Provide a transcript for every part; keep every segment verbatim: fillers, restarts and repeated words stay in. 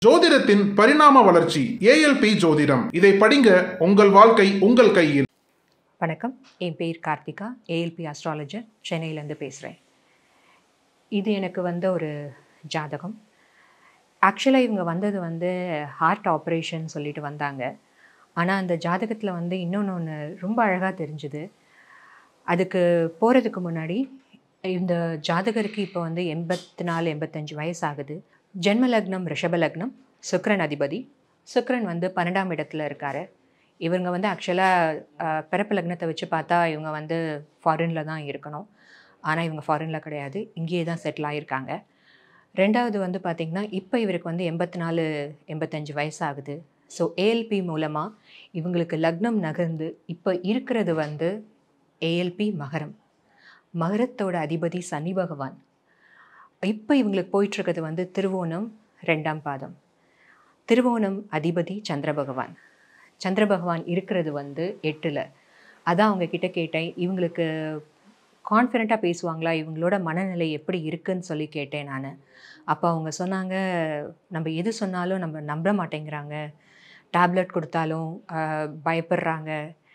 ஜோதிடத்தின் பரிணாம வளர்ச்சி ஏஎல்பி ஜோதிடம். இதை படிங்க, உங்கள் வாழ்க்கை உங்கள் கையில். வணக்கம், என் பேர் கார்த்திகா, ஏஎல்பி அஸ்ட்ராலஜர், சென்னையிலேருந்து பேசுகிறேன். இது எனக்கு வந்த ஒரு ஜாதகம். ஆக்சுவலாக இவங்க வந்தது வந்து ஹார்ட் ஆப்ரேஷன் சொல்லிட்டு வந்தாங்க. ஆனால் அந்த ஜாதகத்தில் வந்து இன்னொன்று ஒன்று ரொம்ப அழகாக தெரிஞ்சுது. அதுக்கு போகிறதுக்கு முன்னாடி இந்த ஜாதகருக்கு இப்போ வந்து எண்பத்தி நாலு எண்பத்தஞ்சு வயசு ஆகுது. ஜென்ம லக்னம் ரிஷப லக்னம், சுக்கிரன் அதிபதி. சுக்கிரன் வந்து பன்னெண்டாம் இடத்துல இருக்கார். இவங்க வந்து ஆக்சுவலாக பிறப்பு லக்னத்தை வச்சு பார்த்தா இவங்க வந்து ஃபாரினில் தான் இருக்கணும். ஆனால் இவங்க ஃபாரினில் கிடையாது, இங்கேயே தான் செட்டில் ஆகியிருக்காங்க. ரெண்டாவது வந்து பார்த்திங்கன்னா இப்போ இவருக்கு வந்து எண்பத்தி நாலு எண்பத்தஞ்சு வயசு ஆகுது. ஸோ ஏஎல்பி மூலமாக இவங்களுக்கு லக்னம் நகர்ந்து இப்போ இருக்கிறது வந்து ஏஎல்பி மகரம். மகரத்தோட அதிபதி சனி பகவான். இப்போ இவங்களுக்கு போயிட்டுருக்கிறது வந்து திருவோணம் ரெண்டாம் பாதம். திருவோணம் அதிபதி சந்திர பகவான். சந்திர பகவான் இருக்கிறது வந்து எட்டில். அதான் அவங்க கிட்ட கேட்டேன், இவங்களுக்கு கான்ஃபிடெண்ட்டாக பேசுவாங்களா, இவங்களோட மனநிலை எப்படி இருக்குதுன்னு சொல்லி கேட்டேன் நான். அப்போ அவங்க சொன்னாங்க, நம்ம எது சொன்னாலும் நம்ம நம்ப மாட்டேங்கிறாங்க, டேப்லெட் கொடுத்தாலும் பயப்படுறாங்க,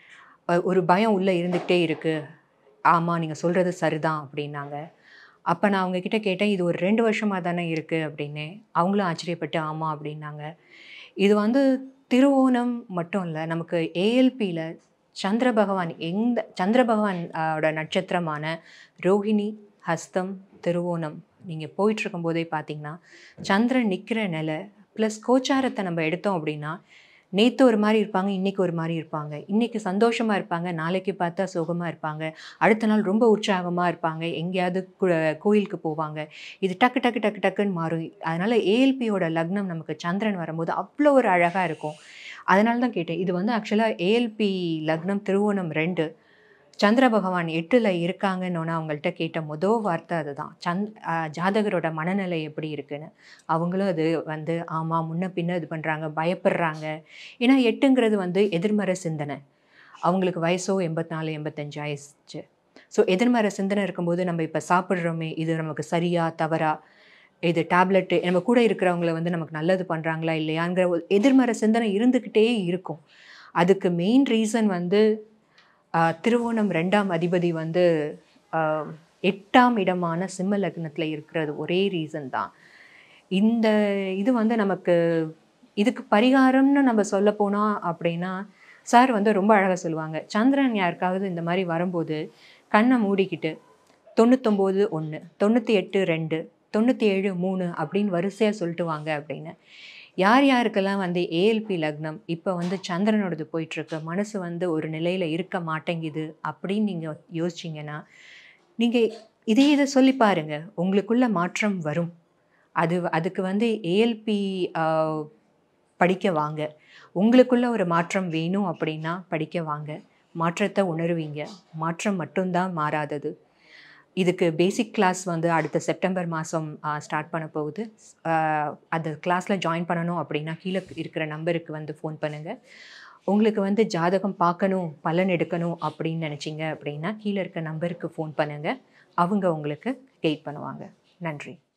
ஒரு பயம் உள்ளே இருந்துக்கிட்டே இருக்குது. ஆமாம், நீங்கள் சொல்கிறது சரிதான் அப்படின்னாங்க. அப்போ நான் அவங்கக்கிட்ட கேட்டேன், இது ஒரு ரெண்டு வருஷமாக தானே இருக்குது அப்படின்னு. அவங்களும் ஆச்சரியப்பட்டு ஆமாம் அப்படின்னாங்க. இது வந்து திருவோணம் மட்டும் இல்லை, நமக்கு ஏஎல்பியில் சந்திர பகவான் எந்த சந்திர பகவானோட நட்சத்திரமான ரோஹிணி, ஹஸ்தம், திருவோணம் நீங்கள் போயிட்டுருக்கும்போதே பார்த்தீங்கன்னா சந்திரன் நிற்கிற நிலை ப்ளஸ் கோச்சாரத்தை நம்ம எடுத்தோம் அப்படின்னா நேற்று ஒரு மாதிரி இருப்பாங்க, இன்றைக்கி ஒரு மாதிரி இருப்பாங்க. இன்றைக்கி சந்தோஷமாக இருப்பாங்க, நாளைக்கு பார்த்தா சோகமாக இருப்பாங்க, அடுத்த நாள் ரொம்ப உற்சாகமாக இருப்பாங்க, எங்கேயாவது கோயிலுக்கு போவாங்க. இது டக்கு டக்கு டக்கு டக்குன்னு மாறும். அதனால் ஏஎல்பியோட லக்னம் நமக்கு சந்திரன் வரும்போது அவ்வளோ ஒரு அழகாக இருக்கும். அதனால தான் கேட்டேன். இது வந்து ஆக்சுவலாக ஏஎல்பி லக்னம் திருவோணம் ரெண்டு, சந்திர பகவான் எட்டில் இருக்காங்கன்னு அவங்கள்ட்ட கேட்ட மொதல் வார்த்தை அதுதான், சந்த் ஜாதகரோட மனநிலை எப்படி இருக்குன்னு. அவங்களும் அது வந்து ஆமாம், முன்ன பின்ன இது பண்ணுறாங்க, பயப்படுறாங்க. ஏன்னா எட்டுங்கிறது வந்து எதிர்மறை சிந்தனை. அவங்களுக்கு வயசோ எண்பத்தி நாலு எண்பத்தஞ்சு ஆயிடுச்சு. ஸோ எதிர்மறை சிந்தனை இருக்கும்போது நம்ம இப்போ சாப்பிட்றோமே, இது நமக்கு சரியா தவறா, இது டேப்லெட்டு நம்ம கூட இருக்கிறவங்கள வந்து நமக்கு நல்லது பண்ணுறாங்களா இல்லையாங்கிற ஒரு எதிர்மறை சிந்தனை இருந்துக்கிட்டே இருக்கும். அதுக்கு மெயின் ரீசன் வந்து திருவோணம் ரெண்டாம் அதிபதி வந்து எட்டாம் இடமான சிம்ம லக்னத்தில் இருக்கிறது ஒரே ரீசன் தான். இந்த இது வந்து நமக்கு இதுக்கு பரிகாரம்னு நம்ம சொல்ல போனோம் அப்படின்னா, சார் வந்து ரொம்ப அழகாக சொல்லுவாங்க, சந்திரன் யாருக்காவது இந்த மாதிரி வரும்போது கண்ணை மூடிக்கிட்டு தொண்ணூத்தொம்போது ஒன்று, தொண்ணூற்றி எட்டு ரெண்டு, தொண்ணூற்றி ஏழு மூணு அப்படின்னு வரிசையாக சொல்லிட்டு வாங்க அப்படின்னு. யார் யாருக்கெல்லாம் வந்து ஏஎல்பி லக்னம் இப்போ வந்து சந்திரனோடது போயிட்டுருக்கு, மனசு வந்து ஒரு நிலையில் இருக்க மாட்டேங்குது அப்படின்னு நீங்கள் யோசிச்சிங்கன்னா நீங்கள் இதே இதை சொல்லி பாருங்கள், உங்களுக்குள்ள மாற்றம் வரும். அது அதுக்கு வந்து ஏஎல்பி படிக்க வாங்க. உங்களுக்குள்ள ஒரு மாற்றம் வேணும் அப்படின்னா படிக்க வாங்க. மாற்றத்தை உணருவீங்க. மாற்றம் மட்டும்தான் மாறாதது. இதுக்கு பேசிக் கிளாஸ் வந்து அடுத்த செப்டம்பர் மாதம் ஸ்டார்ட் பண்ண போகுது. அந்த கிளாஸில் ஜாயின் பண்ணணும் அப்படின்னா கீழே இருக்கிற நம்பருக்கு வந்து ஃபோன் பண்ணுங்கள். உங்களுக்கு வந்து ஜாதகம் பார்க்கணும், பலன் எடுக்கணும் அப்படின்னு நினச்சிங்க அப்படின்னா கீழே இருக்க நம்பருக்கு ஃபோன் பண்ணுங்கள். அவங்க உங்களுக்கு கைட் பண்ணுவாங்க. நன்றி.